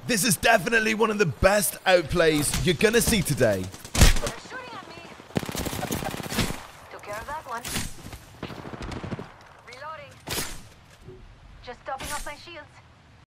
This is definitely one of the best outplays you're gonna see today. They're shooting at me. Took care of that one. Reloading. Just topping off my shields.